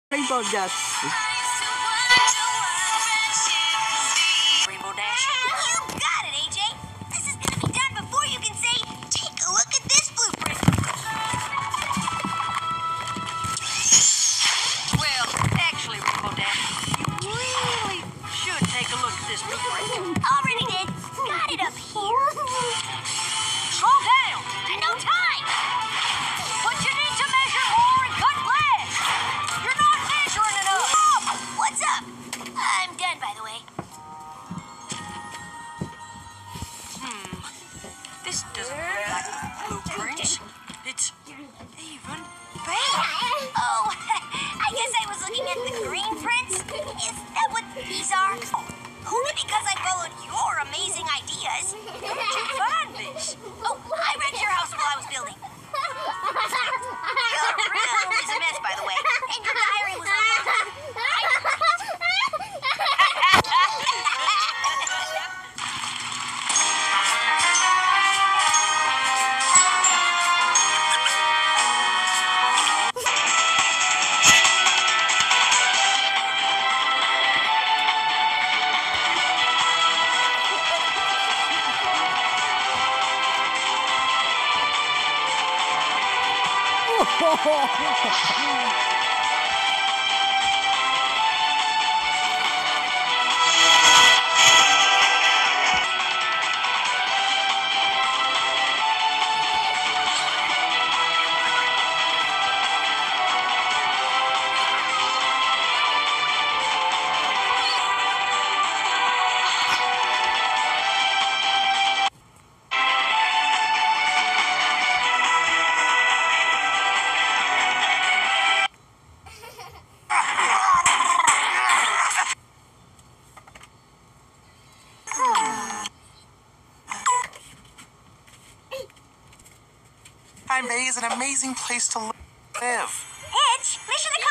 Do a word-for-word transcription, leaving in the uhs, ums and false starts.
Rainbow Dash. Rainbow Dash. You got it, A J. This is gonna be done before you can say, take a look at this blueprint. Well, actually, Rainbow Dash, you really should take a look at this blueprint. Already did. Got it up here. Slow down. And no time. But you need to measure more and cut less. You're not measuring enough. Oh, what's up? I'm done, by the way. Hmm. This doesn't look like blueprints. It's even better. Oh, I guess I was looking at the green prints. Is that what these are? Only because I followed your amazing ideas. Where'd you find this? Oh, I read your house while I was building. Your room is a mess, by the way. And your diary was a Time Bay is an amazing place to live. Hitch, mission accomplished.